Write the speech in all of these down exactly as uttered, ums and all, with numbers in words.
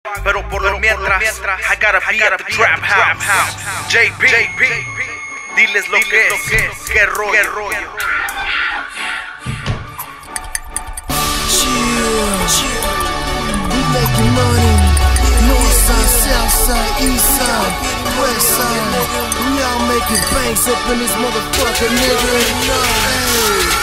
pero por lo mientras, I gotta be at the trap house. J P, diles lo que es, qué rollo. We making money, north side, south side, east side, west side. We all making banks up in this motherfucker, nigga. Hey.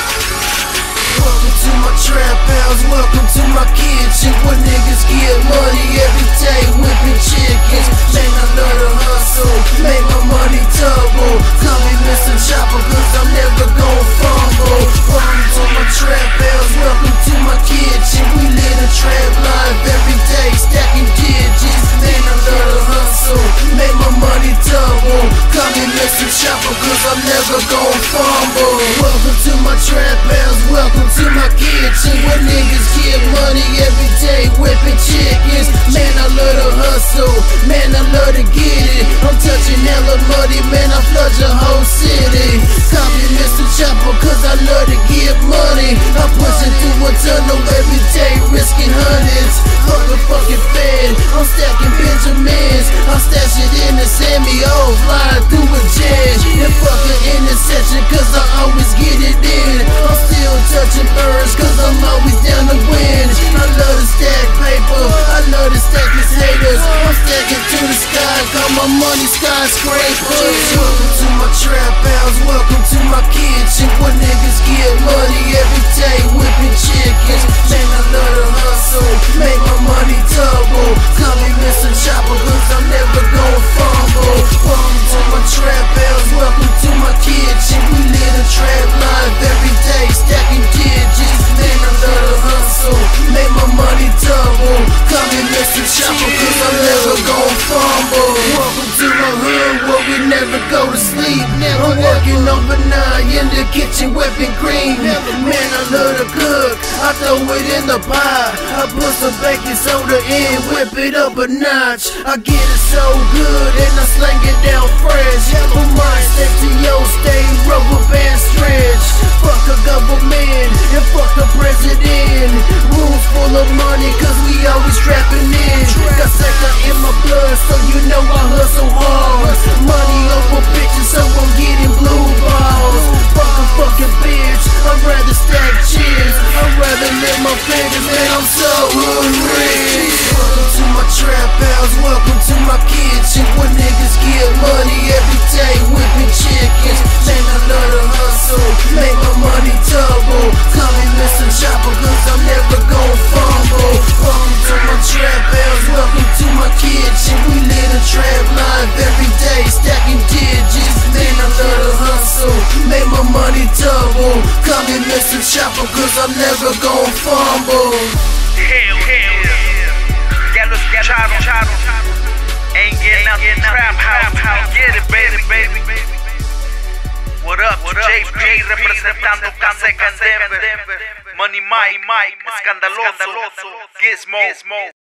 Welcome to my trap house, welcome to my kitchen, where niggas get money every day, whipping chickens. Man, I love to hustle, make my money double. Call me Mister Chopper, cause I'm never gon' fumble. Welcome to my trap house, welcome to my kitchen. We live a trap life every day, stacking digits. Man, I love to hustle, make my money double. Call me Mister Chopper, cause I'm never gon' fumble. Welcome to my trap house, welcome to my kitchen, where niggas get money every day, whipping chickens. Man, I love to hustle, man, I love to get it. I'm touching hella money, man, I flood your whole city. Call me Mister Chopper, cause I love to get money. I'm pushing through a tunnel every day, risking hundreds. Fuck a fucking fed, I'm stacking Benjamins. I'm stashing in the semi-O, flying through a jet. And fuck an intersection, cause I always get it in. I'm still touching birds, cause I'm always down to win. I love to stack paper, I love to stack these haters. I'm stacking to the sky, call my money skyscrapers. Welcome to my trap house, welcome to my kitchen, where niggas get money every day, whipping chickens. Man, I love to hustle, make my money double. Call me Mister Chopper, cause I'm never gon' fumble. Welcome to my trap house, welcome to my kitchen. We live a trap life every day, stacking digits. Man, I love to hustle, make my money double. Call me Mister Chopper, cause I'm never gon' fumble. Welcome to my hood, where we never go to sleep. I'm working overnight in the kitchen, whipping green. Man, I love to cook, I throw it in the pot. I put some baking soda in, whip it up a notch. I get it so good and I slang it down fresh. From my state to your state, rubber band stretch. Fuck a government and fuck the president. Rooms full of money, cause we always trapping in. Got sector in my blood, so you know I hustle hard. Money over bitches, so I'm getting blue balls. Fuck a fucking bitch, I'd rather stack chips. I'd rather live my fingers, man, I'm so hood rich. Welcome to my trap house, welcome to my kitchen, where niggas get money every day, whipping chickens. Man, I love to hustle, make my money double. Call me Mister Chopper, cause I'm never gon' fumble. Welcome to my trap house, welcome to my kitchen. We live a trap life every day, stacking digits. Man, I love to hustle, make my money double. Call me Mister Chopper, cause I'm never gon' fumble. Hell, hell, ya lo escucharon. Ain't getting out the trap house. Get it, baby, baby. What up, what up? J P representando Caseca en Denver. Money Mike, Mike, escandaloso. Gizmo.